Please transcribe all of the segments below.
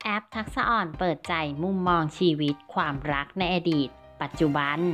แอปทักษะอ่อนเปิดใจมุมมองชีวิตความรักในอดีตปัจจุบัน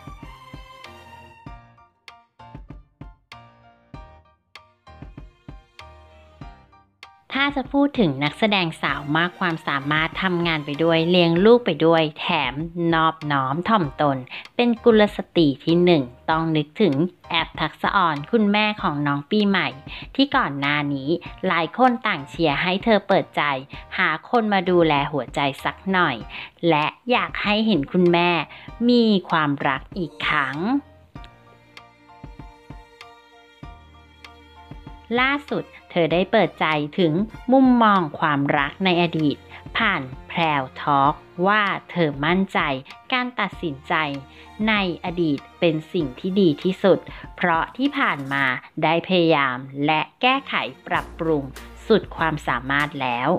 ถ้าจะพูดถึงนักแสดงสาวมากความสามารถทำงานไปด้วยเลี้ยงลูกไปด้วยแถมนอบน้อมถ่อมตนเป็นกุลสตรีที่หนึ่งต้องนึกถึงแอปทักษะอ่อนคุณแม่ของน้องปีใหม่ที่ก่อนหน้านี้หลายคนต่างเชียร์ให้เธอเปิดใจหาคนมาดูแลหัวใจสักหน่อยและอยากให้เห็นคุณแม่มีความรักอีกครั้งล่าสุดเธอได้เปิดใจถึงมุมมองความรักในอดีตผ่านแพรวทอล์กว่าเธอมั่นใจการตัดสินใจในอดีตเป็นสิ่งที่ดีที่สุดเพราะที่ผ่านมาได้พยายามและแก้ไขปรับปรุงสุดความสามารถแล้ว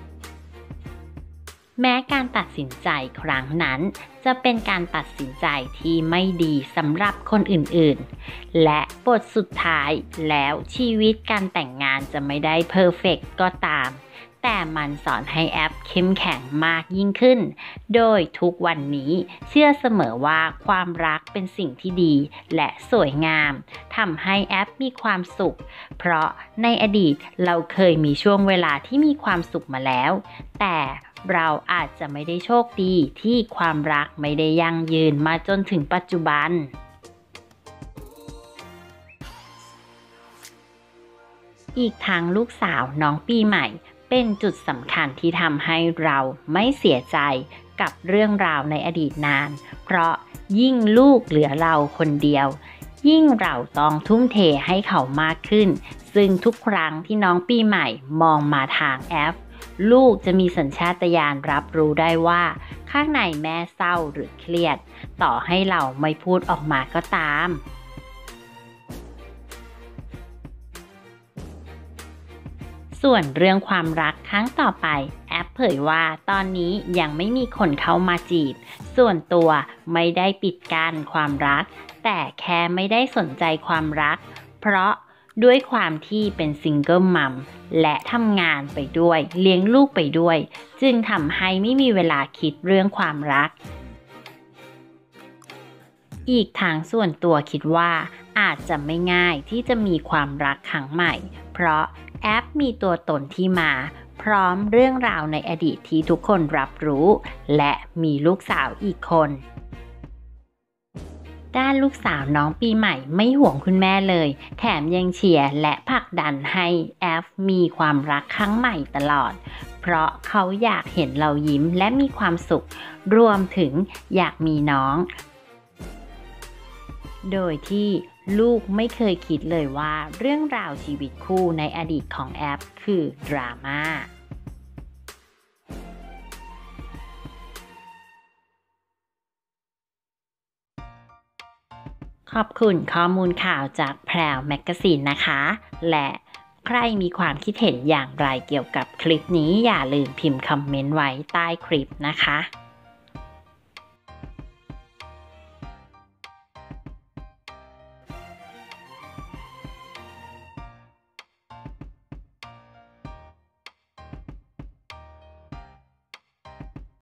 แม้การตัดสินใจครั้งนั้นจะเป็นการตัดสินใจที่ไม่ดีสำหรับคนอื่นๆและบทสุดท้ายแล้วชีวิตการแต่งงานจะไม่ได้เพอร์เฟกต์ก็ตามแต่มันสอนให้แอปเข้มแข็งมากยิ่งขึ้นโดยทุกวันนี้เชื่อเสมอว่าความรักเป็นสิ่งที่ดีและสวยงามทำให้แอปมีความสุขเพราะในอดีตเราเคยมีช่วงเวลาที่มีความสุขมาแล้วแต่เราอาจจะไม่ได้โชคดีที่ความรักไม่ได้ยั่งยืนมาจนถึงปัจจุบันอีกทั้งลูกสาวน้องปีใหม่เป็นจุดสำคัญที่ทำให้เราไม่เสียใจกับเรื่องราวในอดีตนานเพราะยิ่งลูกเหลือเราคนเดียวยิ่งเราต้องทุ่มเทให้เขามากขึ้นซึ่งทุกครั้งที่น้องปีใหม่มองมาทางแอปลูกจะมีสัญชาตญาณรับรู้ได้ว่าข้างในแม่เศร้าหรือเครียดต่อให้เราไม่พูดออกมาก็ตามส่วนเรื่องความรักครั้งต่อไปแอปเผยว่าตอนนี้ยังไม่มีคนเข้ามาจีบส่วนตัวไม่ได้ปิดกั้นความรักแต่แค่ไม่ได้สนใจความรักเพราะด้วยความที่เป็นซิงเกิลมัมและทำงานไปด้วยเลี้ยงลูกไปด้วยจึงทำให้ไม่มีเวลาคิดเรื่องความรักอีกทางส่วนตัวคิดว่าอาจจะไม่ง่ายที่จะมีความรักครั้งใหม่เพราะแอปมีตัวตนที่มาพร้อมเรื่องราวในอดีตที่ทุกคนรับรู้และมีลูกสาวอีกคนด้านลูกสาวน้องปีใหม่ไม่ห่วงคุณแม่เลยแถมยังเชียร์และผลักดันให้แอฟมีความรักครั้งใหม่ตลอดเพราะเขาอยากเห็นเรายิ้มและมีความสุขรวมถึงอยากมีน้องโดยที่ลูกไม่เคยคิดเลยว่าเรื่องราวชีวิตคู่ในอดีตของแอฟคือดราม่าขอบคุณข้อมูลข่าวจากแพรวแมกกาซีนนะคะและใครมีความคิดเห็นอย่างไรเกี่ยวกับคลิปนี้อย่าลืมพิมพ์คอมเมนต์ไว้ใต้คลิปนะคะ